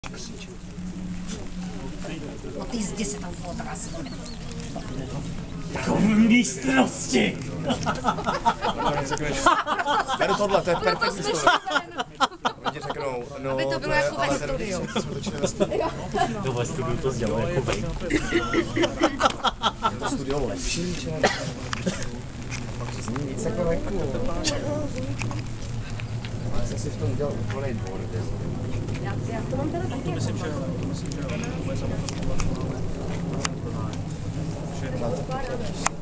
O ty zdi se tam odrazí. Jako místnosti! Beru tohle, to je perfektní story. Oni řeknou, no, Aby to bylo jako ve studiu. To ve studiu to dělalo jako vej. To studio lepší, če? Zní víc jako venku. Já jsem si v tom udělal úplnej dvor. Já to mám teda taky. Myslím, že bude zamotat.